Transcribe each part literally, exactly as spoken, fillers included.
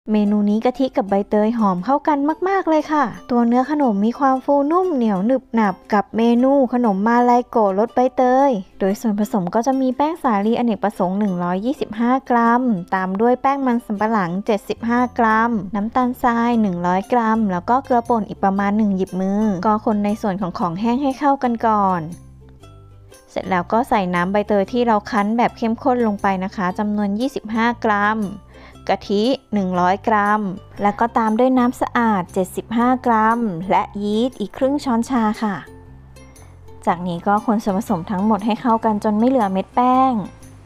เมนูนี้กะทิกับใบเตยหอมเข้ากันมากๆเลยค่ะตัวเนื้อขนมมีความฟูนุ่มเหนียวหนึบหนับกับเมนูขนมมาลายโกะรสใบเตยโดยส่วนผสมก็จะมีแป้งสาลีอเนกประสงค์หนึ่งร้อยยี่สิบห้ากรัมตามด้วยแป้งมันสำปะหลังเจ็ดสิบห้ากรัมน้ำตาลทรายหนึ่งร้อยกรัมแล้วก็เกลือป่นอีกประมาณหนึ่งหยิบมือก็คนในส่วนของของแห้งให้เข้ากันก่อนเสร็จแล้วก็ใส่น้ำใบเตยที่เราคั้นแบบเข้มข้นลงไปนะคะจำนวนยี่สิบห้ากรัมกะทิหนึ่งร้อยกรัมแล้วก็ตามด้วยน้ำสะอาดเจ็ดสิบห้ากรัมและยีสต์อีกครึ่งช้อนชาค่ะจากนี้ก็คนส่วนผสมทั้งหมดให้เข้ากันจนไม่เหลือเม็ดแป้ง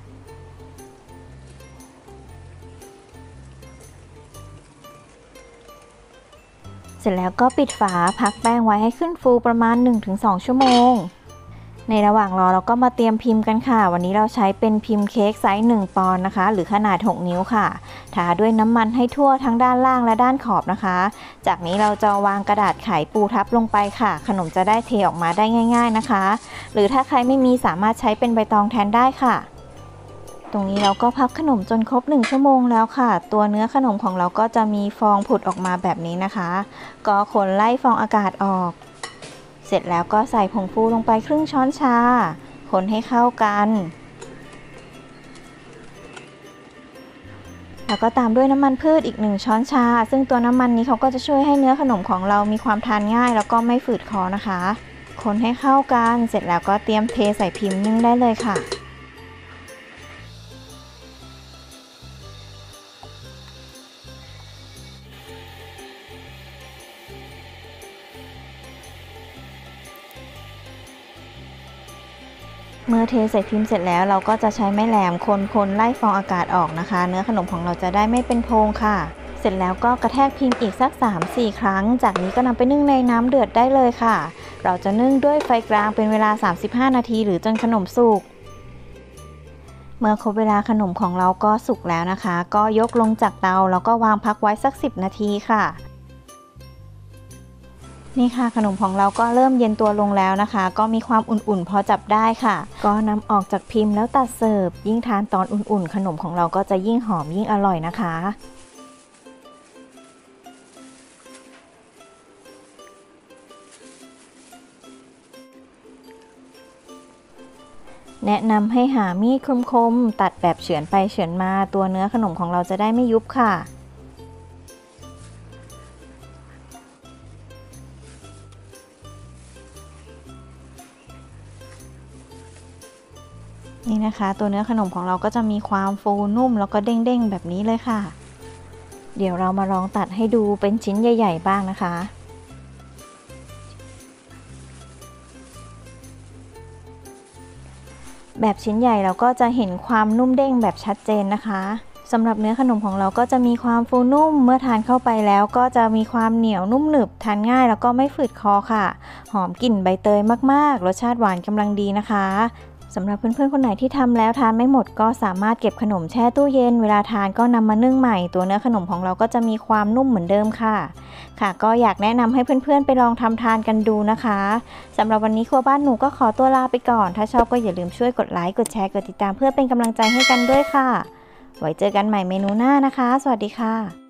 เสร็จแล้วก็ปิดฝาพักแป้งไว้ให้ขึ้นฟูประมาณ หนึ่งถึงสอง ชั่วโมงในระหว่างรอเราก็มาเตรียมพิมพ์กันค่ะวันนี้เราใช้เป็นพิมพ์เค้กไซส์หนึ่งปอนด์นะคะหรือขนาดหกนิ้วค่ะทาด้วยน้ำมันให้ทั่วทั้งด้านล่างและด้านขอบนะคะจากนี้เราจะวางกระดาษไขปูทับลงไปค่ะขนมจะได้เทออกมาได้ง่ายๆนะคะหรือถ้าใครไม่มีสามารถใช้เป็นใบตองแทนได้ค่ะตรงนี้เราก็พักขนมจนครบหนึ่งชั่วโมงแล้วค่ะตัวเนื้อขนมของเราก็จะมีฟองผุดออกมาแบบนี้นะคะก็คนไล่ฟองอากาศออกเสร็จแล้วก็ใส่ผงฟูลงไปครึ่งช้อนชาคนให้เข้ากันแล้วก็ตามด้วยน้ำมันพืชอีกหนึ่งช้อนชาซึ่งตัวน้ำมันนี้เขาก็จะช่วยให้เนื้อขนมของเรามีความทานง่ายแล้วก็ไม่ฝืดคอนะคะคนให้เข้ากันเสร็จแล้วก็เตรียมเทใส่พิมพ์นึ่งได้เลยค่ะเมื่อเทใส่พิมพ์เสร็จแล้วเราก็จะใช้ไม้แหลมคนๆไล่ฟองอากาศออกนะคะเนื้อขนมของเราจะได้ไม่เป็นโพรงค่ะเสร็จแล้วก็กระแทกพิมพ์อีกสัก สามถึงสี่ ครั้งจากนี้ก็นำไปนึ่งในน้ำเดือดได้เลยค่ะเราจะนึ่งด้วยไฟกลางเป็นเวลาสามสิบห้านาทีหรือจนขนมสุกเมื่อครบเวลาขนมของเราก็สุกแล้วนะคะก็ยกลงจากเตาแล้วก็วางพักไว้สักสิบนาทีค่ะนี่ค่ะขนมของเราก็เริ่มเย็นตัวลงแล้วนะคะก็มีความอุ่นๆพอจับได้ค่ะก็นำออกจากพิมพ์แล้วตัดเสิร์ฟยิ่งทานตอนอุ่นๆขนมของเราก็จะยิ่งหอมยิ่งอร่อยนะคะแนะนำให้หามีดคมๆตัดแบบเฉือนไปเฉือนมาตัวเนื้อขนมของเราจะได้ไม่ยุบค่ะนี่นะคะตัวเนื้อขนมของเราก็จะมีความฟูนุ่มแล้วก็เด้งๆแบบนี้เลยค่ะเดี๋ยวเรามาลองตัดให้ดูเป็นชิ้นใหญ่ๆบ้างนะคะแบบชิ้นใหญ่เราก็จะเห็นความนุ่มเด้งแบบชัดเจนนะคะสำหรับเนื้อขนมของเราก็จะมีความฟูนุ่มเมื่อทานเข้าไปแล้วก็จะมีความเหนียวนุ่มหนึบทานง่ายแล้วก็ไม่ฝืดคอค่ะหอมกลิ่นใบเตยมากๆรสชาติหวานกำลังดีนะคะสำหรับเพื่อนๆคนไหนที่ทำแล้วทานไม่หมดก็สามารถเก็บขนมแช่ตู้เย็นเวลาทานก็นำมานึ่งใหม่ตัวเนื้อขนมของเราก็จะมีความนุ่มเหมือนเดิมค่ะค่ะก็อยากแนะนำให้เพื่อนๆไปลองทำทานกันดูนะคะสำหรับวันนี้ครัวบ้านหนูก็ขอตัวลาไปก่อนถ้าชอบก็อย่าลืมช่วยกดไลค์กดแชร์กดติดตามเพื่อเป็นกำลังใจให้กันด้วยค่ะไว้เจอกันใหม่เมนูหน้านะคะสวัสดีค่ะ